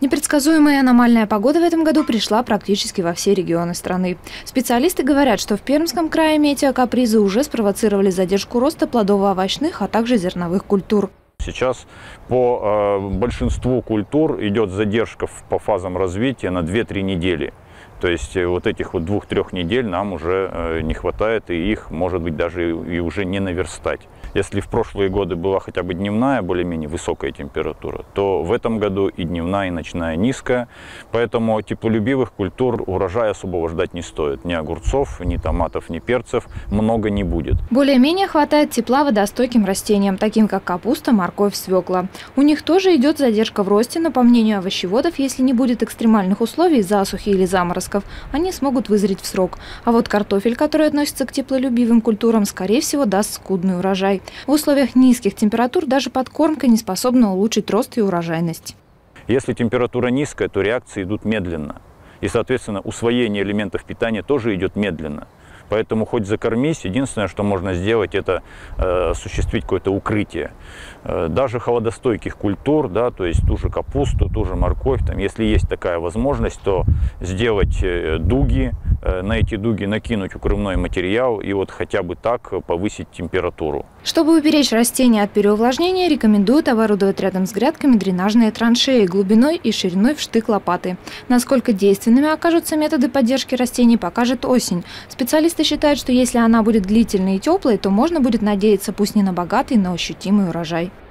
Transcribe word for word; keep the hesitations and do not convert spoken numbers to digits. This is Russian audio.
Непредсказуемая аномальная погода в этом году пришла практически во все регионы страны. Специалисты говорят, что в Пермском крае метеокапризы уже спровоцировали задержку роста плодово-овощных, а также зерновых культур. Сейчас по э, большинству культур идет задержка по фазам развития на две-три недели. То есть вот этих вот двух-трех недель нам уже э, не хватает, и их, может быть, даже и, и уже не наверстать. Если в прошлые годы была хотя бы дневная, более-менее высокая температура, то в этом году и дневная, и ночная низкая. Поэтому теплолюбивых культур урожая особого ждать не стоит. Ни огурцов, ни томатов, ни перцев много не будет. Более-менее хватает тепла водостойким растениям, таким как капуста, морковь, свекла. У них тоже идет задержка в росте, но, по мнению овощеводов, если не будет экстремальных условий, засухи или заморозков, они смогут вызреть в срок. А вот картофель, который относится к теплолюбивым культурам, скорее всего, даст скудный урожай. В условиях низких температур даже подкормка не способна улучшить рост и урожайность. Если температура низкая, то реакции идут медленно. И, соответственно, усвоение элементов питания тоже идет медленно. Поэтому хоть закормись, единственное, что можно сделать, это э, осуществить какое-то укрытие. Э, даже холодостойких культур, да, то есть ту же капусту, ту же морковь, там, если есть такая возможность, то сделать э, дуги, э, на эти дуги накинуть укрывной материал и вот хотя бы так повысить температуру. Чтобы уберечь растения от переувлажнения, рекомендуют оборудовать рядом с грядками дренажные траншеи глубиной и шириной в штык лопаты. Насколько действенными окажутся методы поддержки растений, покажет осень. Специалисты считают, что если она будет длительной и теплой, то можно будет надеяться пусть не на богатый, но ощутимый урожай.